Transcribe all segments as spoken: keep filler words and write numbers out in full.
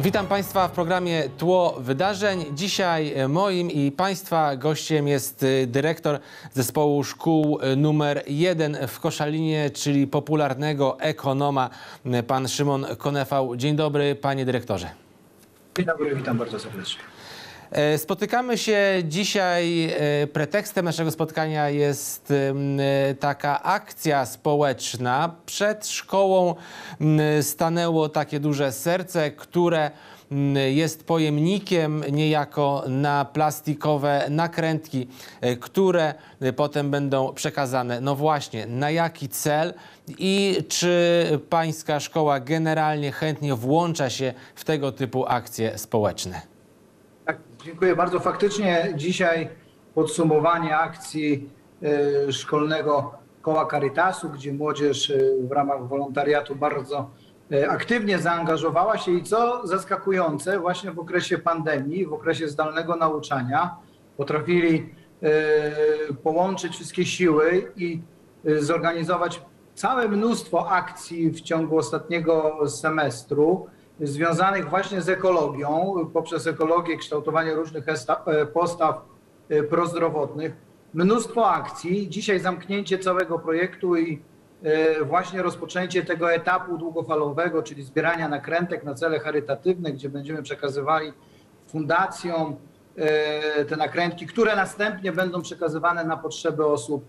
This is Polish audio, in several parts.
Witam Państwa w programie Tło Wydarzeń. Dzisiaj moim i Państwa gościem jest dyrektor zespołu szkół numer jeden w Koszalinie, czyli popularnego ekonoma, pan Szymon Konefał. Dzień dobry, panie dyrektorze. Dzień dobry, witam bardzo serdecznie. Spotykamy się dzisiaj, pretekstem naszego spotkania jest taka akcja społeczna. Przed szkołą stanęło takie duże serce, które jest pojemnikiem niejako na plastikowe nakrętki, które potem będą przekazane. No właśnie, na jaki cel i czy pańska szkoła generalnie chętnie włącza się w tego typu akcje społeczne? Tak, dziękuję bardzo. Faktycznie dzisiaj podsumowanie akcji y, szkolnego koła Caritasu, gdzie młodzież y, w ramach wolontariatu bardzo y, aktywnie zaangażowała się i co zaskakujące, właśnie w okresie pandemii, w okresie zdalnego nauczania potrafili y, połączyć wszystkie siły i y, zorganizować całe mnóstwo akcji w ciągu ostatniego semestru, związanych właśnie z ekologią, poprzez ekologię, kształtowanie różnych postaw prozdrowotnych. Mnóstwo akcji, dzisiaj zamknięcie całego projektu i właśnie rozpoczęcie tego etapu długofalowego, czyli zbierania nakrętek na cele charytatywne, gdzie będziemy przekazywali fundacjom te nakrętki, które następnie będą przekazywane na potrzeby osób,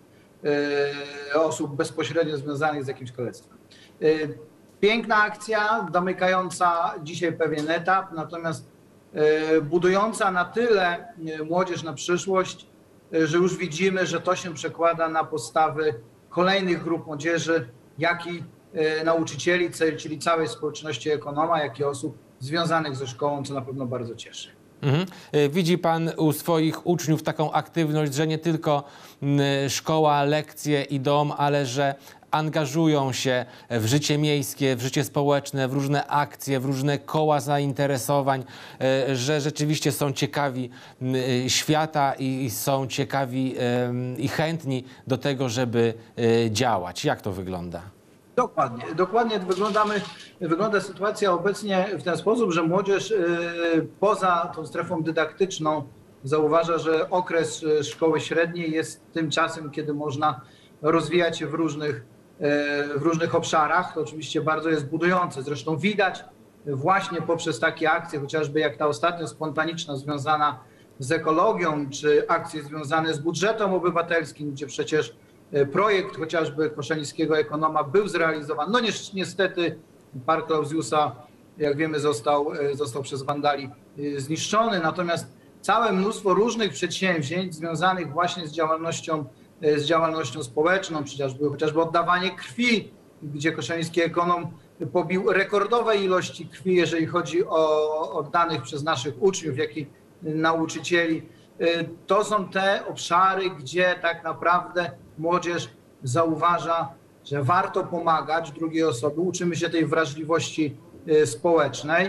osób bezpośrednio związanych z jakimś kalectwem. Piękna akcja, domykająca dzisiaj pewien etap, natomiast budująca na tyle młodzież na przyszłość, że już widzimy, że to się przekłada na postawy kolejnych grup młodzieży, jak i nauczycieli, czyli całej społeczności ekonoma, jak i osób związanych ze szkołą, co na pewno bardzo cieszy. Mhm. Widzi pan u swoich uczniów taką aktywność, że nie tylko szkoła, lekcje i dom, ale że angażują się w życie miejskie, w życie społeczne, w różne akcje, w różne koła zainteresowań, że rzeczywiście są ciekawi świata i są ciekawi i chętni do tego, żeby działać. Jak to wygląda? Dokładnie, dokładnie wyglądamy, wygląda sytuacja obecnie w ten sposób, że młodzież poza tą strefą dydaktyczną zauważa, że okres szkoły średniej jest tym czasem, kiedy można rozwijać się w różnych, w różnych obszarach. To oczywiście bardzo jest budujące. Zresztą widać właśnie poprzez takie akcje, chociażby jak ta ostatnio spontaniczna związana z ekologią, czy akcje związane z budżetem obywatelskim, gdzie przecież projekt chociażby koszalińskiego ekonoma był zrealizowany. No niestety park Klausiusa, jak wiemy, został, został przez wandali zniszczony. Natomiast całe mnóstwo różnych przedsięwzięć związanych właśnie z działalnością, z działalnością społeczną, chociażby, chociażby oddawanie krwi, gdzie koszaliński ekonom pobił rekordowe ilości krwi, jeżeli chodzi o oddanych przez naszych uczniów, jak i nauczycieli. To są te obszary, gdzie tak naprawdę młodzież zauważa, że warto pomagać drugiej osobie. Uczymy się tej wrażliwości społecznej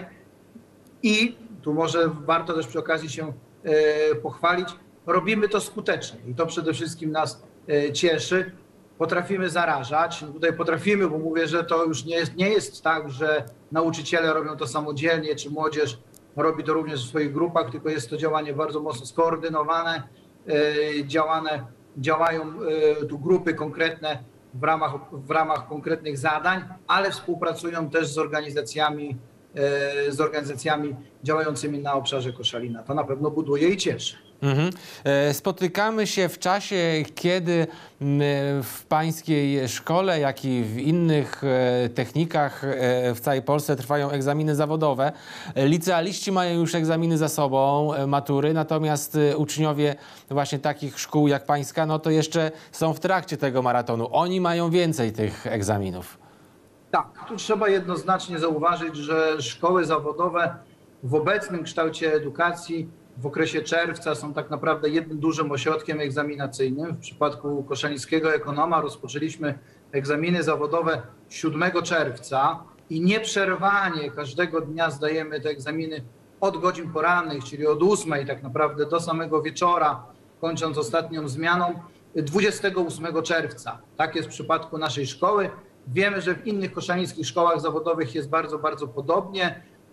i tu może warto też przy okazji się pochwalić, robimy to skutecznie i to przede wszystkim nas cieszy. Potrafimy zarażać, tutaj potrafimy, bo mówię, że to już nie jest, nie jest tak, że nauczyciele robią to samodzielnie, czy młodzież robi to również w swoich grupach, tylko jest to działanie bardzo mocno skoordynowane, działane, działają tu grupy konkretne w ramach, w ramach konkretnych zadań, ale współpracują też z organizacjami, z organizacjami działającymi na obszarze Koszalina. To na pewno buduje i cieszy. Mhm. Spotykamy się w czasie, kiedy w pańskiej szkole, jak i w innych technikach w całej Polsce trwają egzaminy zawodowe. Licealiści mają już egzaminy za sobą, matury, natomiast uczniowie właśnie takich szkół jak pańska, no to jeszcze są w trakcie tego maratonu. Oni mają więcej tych egzaminów. Tak, tu trzeba jednoznacznie zauważyć, że szkoły zawodowe w obecnym kształcie edukacji w okresie czerwca są tak naprawdę jednym dużym ośrodkiem egzaminacyjnym. W przypadku koszalińskiego ekonoma rozpoczęliśmy egzaminy zawodowe siódmego czerwca i nieprzerwanie każdego dnia zdajemy te egzaminy od godzin porannych, czyli od ósmej tak naprawdę do samego wieczora, kończąc ostatnią zmianą dwudziestego ósmego czerwca. Tak jest w przypadku naszej szkoły. Wiemy, że w innych koszalińskich szkołach zawodowych jest bardzo, bardzo podobnie.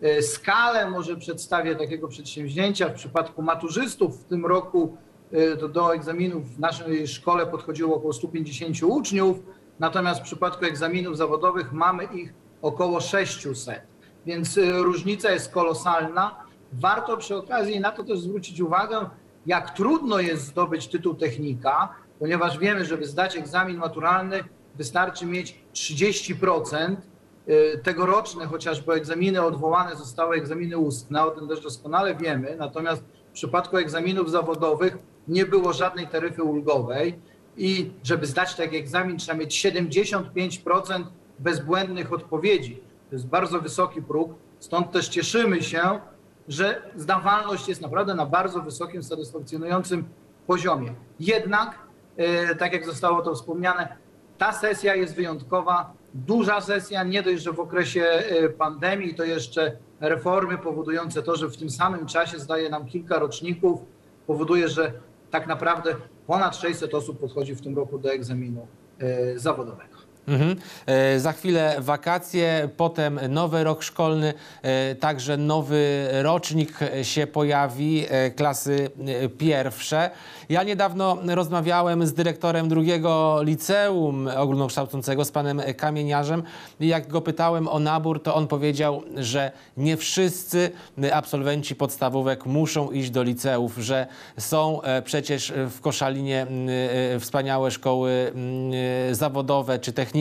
Skalę może przedstawię takiego przedsięwzięcia. W przypadku maturzystów w tym roku do, do egzaminów w naszej szkole podchodziło około stu pięćdziesięciu uczniów, natomiast w przypadku egzaminów zawodowych mamy ich około sześciuset, więc różnica jest kolosalna. Warto przy okazji na to też zwrócić uwagę, jak trudno jest zdobyć tytuł technika, ponieważ wiemy, żeby zdać egzamin maturalny wystarczy mieć trzydzieści procent. Tegoroczne chociażby egzaminy odwołane zostały egzaminy ustne, o tym też doskonale wiemy, natomiast w przypadku egzaminów zawodowych nie było żadnej taryfy ulgowej i żeby zdać taki egzamin trzeba mieć siedemdziesiąt pięć procent bezbłędnych odpowiedzi. To jest bardzo wysoki próg, stąd też cieszymy się, że zdawalność jest naprawdę na bardzo wysokim, satysfakcjonującym poziomie. Jednak, tak jak zostało to wspomniane, ta sesja jest wyjątkowa, duża sesja, nie dość, że w okresie pandemii, to jeszcze reformy powodujące to, że w tym samym czasie zdaje nam kilka roczników, powoduje, że tak naprawdę ponad sześćset osób podchodzi w tym roku do egzaminu zawodowego. Mhm. E, za chwilę wakacje, potem nowy rok szkolny, e, także nowy rocznik się pojawi, e, klasy e, pierwsze. Ja niedawno rozmawiałem z dyrektorem drugiego liceum ogólnokształcącego, z panem Kamieniarzem. I jak go pytałem o nabór, to on powiedział, że nie wszyscy absolwenci podstawówek muszą iść do liceów, że są e, przecież w Koszalinie e, wspaniałe szkoły e, zawodowe czy techniczne.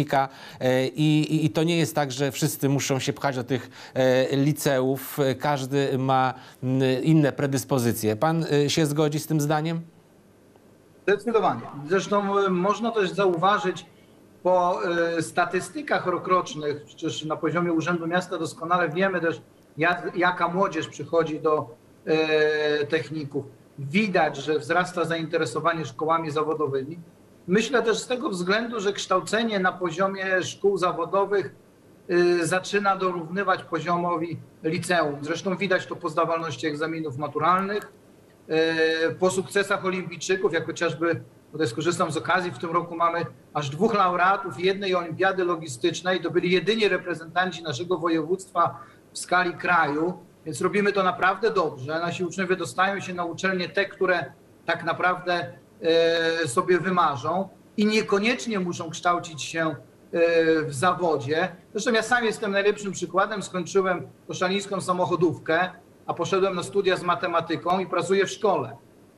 I, i, I to nie jest tak, że wszyscy muszą się pchać do tych e, liceów. Każdy ma inne predyspozycje. Pan się zgodzi z tym zdaniem? Zdecydowanie. Zresztą można też zauważyć po e, statystykach rokrocznych, przecież na poziomie Urzędu Miasta doskonale wiemy też, jak, jaka młodzież przychodzi do e, techników. Widać, że wzrasta zainteresowanie szkołami zawodowymi. Myślę też z tego względu, że kształcenie na poziomie szkół zawodowych y, zaczyna dorównywać poziomowi liceum. Zresztą widać to po zdawalności egzaminów maturalnych, y, po sukcesach olimpijczyków, jak chociażby, tutaj skorzystam z okazji, w tym roku mamy aż dwóch laureatów jednej olimpiady logistycznej. To byli jedyni reprezentanci naszego województwa w skali kraju, więc robimy to naprawdę dobrze. Nasi uczniowie dostają się na uczelnie te, które tak naprawdę sobie wymarzą i niekoniecznie muszą kształcić się w zawodzie. Zresztą ja sam jestem najlepszym przykładem. Skończyłem koszalińską samochodówkę, a poszedłem na studia z matematyką i pracuję w szkole.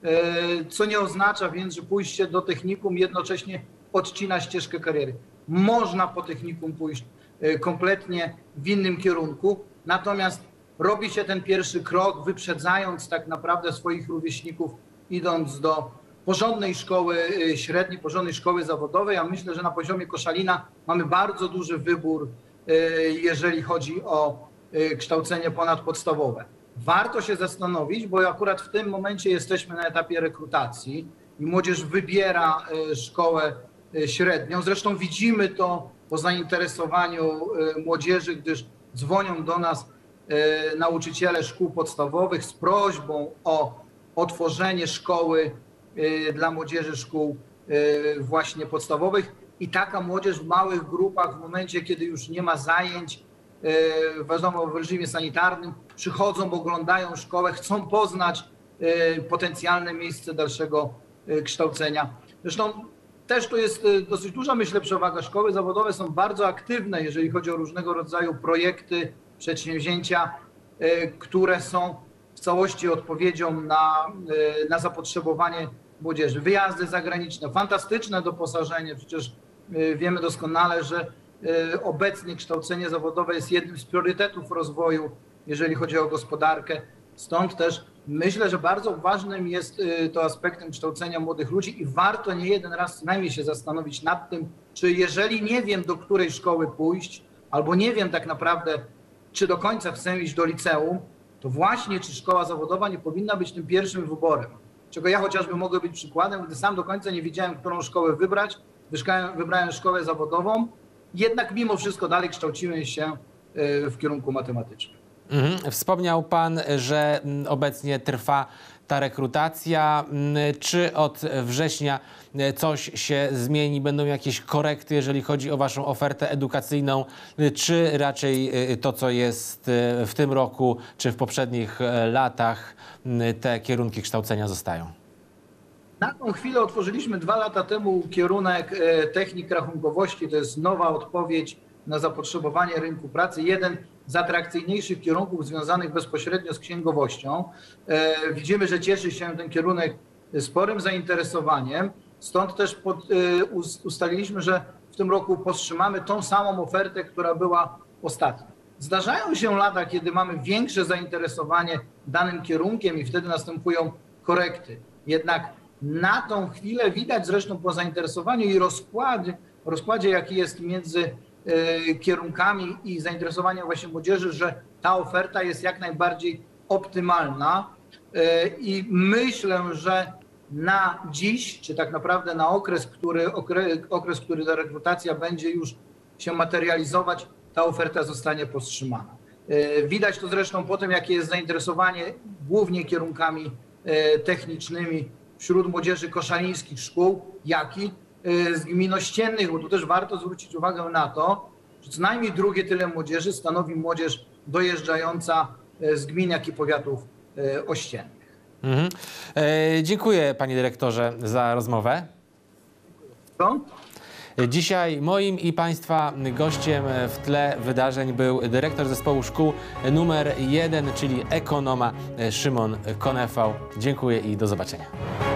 Co nie oznacza więc, że pójście do technikum jednocześnie odcina ścieżkę kariery. Można po technikum pójść kompletnie w innym kierunku, natomiast robi się ten pierwszy krok, wyprzedzając tak naprawdę swoich rówieśników, idąc do porządnej szkoły średniej, porządnej szkoły zawodowej, a myślę, że na poziomie Koszalina mamy bardzo duży wybór, jeżeli chodzi o kształcenie ponadpodstawowe. Warto się zastanowić, bo akurat w tym momencie jesteśmy na etapie rekrutacji i młodzież wybiera szkołę średnią. Zresztą widzimy to po zainteresowaniu młodzieży, gdyż dzwonią do nas nauczyciele szkół podstawowych z prośbą o otworzenie szkoły dla młodzieży szkół właśnie podstawowych i taka młodzież w małych grupach w momencie, kiedy już nie ma zajęć, wiadomo, w reżimie sanitarnym, przychodzą, oglądają szkołę, chcą poznać potencjalne miejsce dalszego kształcenia. Zresztą też to jest dosyć duża, myślę, przewaga. Szkoły zawodowe są bardzo aktywne, jeżeli chodzi o różnego rodzaju projekty, przedsięwzięcia, które są w całości odpowiedzią na, na zapotrzebowanie młodzieży. Wyjazdy zagraniczne, fantastyczne doposażenie. Przecież wiemy doskonale, że obecnie kształcenie zawodowe jest jednym z priorytetów rozwoju, jeżeli chodzi o gospodarkę. Stąd też myślę, że bardzo ważnym jest to aspektem kształcenia młodych ludzi i warto nie jeden raz co najmniej się zastanowić nad tym, czy jeżeli nie wiem, do której szkoły pójść, albo nie wiem tak naprawdę, czy do końca chcę iść do liceum, to właśnie czy szkoła zawodowa nie powinna być tym pierwszym wyborem. Czego ja chociażby mogę być przykładem, gdy sam do końca nie wiedziałem, którą szkołę wybrać, wybrałem szkołę zawodową, jednak mimo wszystko dalej kształciłem się w kierunku matematycznym. Mhm. Wspomniał pan, że obecnie trwa ta rekrutacja? Czy od września coś się zmieni? Będą jakieś korekty, jeżeli chodzi o waszą ofertę edukacyjną? Czy raczej to, co jest w tym roku, czy w poprzednich latach, te kierunki kształcenia zostają? Na tą chwilę otworzyliśmy dwa lata temu kierunek technik rachunkowości. To jest nowa odpowiedź na zapotrzebowanie rynku pracy. Jeden z atrakcyjniejszych kierunków związanych bezpośrednio z księgowością. Widzimy, że cieszy się ten kierunek sporym zainteresowaniem. Stąd też pod, ustaliliśmy, że w tym roku powstrzymamy tą samą ofertę, która była ostatnio. Zdarzają się lata, kiedy mamy większe zainteresowanie danym kierunkiem i wtedy następują korekty. Jednak na tą chwilę widać zresztą po zainteresowaniu i rozkładzie, rozkładzie jaki jest między y, kierunkami i zainteresowaniem właśnie młodzieży, że ta oferta jest jak najbardziej optymalna y, i myślę, że na dziś, czy tak naprawdę na okres, który, okres, okres, który ta rekrutacja będzie już się materializować, ta oferta zostanie powstrzymana. Y, widać to zresztą po tym, jakie jest zainteresowanie głównie kierunkami y, technicznymi wśród młodzieży koszalińskich szkół, jak i z gmin ościennych, bo tu też warto zwrócić uwagę na to, że co najmniej drugie tyle młodzieży stanowi młodzież dojeżdżająca z gmin, jak i powiatów ościennych. Mhm. E, dziękuję, panie dyrektorze, za rozmowę. Co? Dzisiaj moim i państwa gościem w tle wydarzeń był dyrektor zespołu szkół numer jeden, czyli ekonoma Szymon Konefał. Dziękuję i do zobaczenia.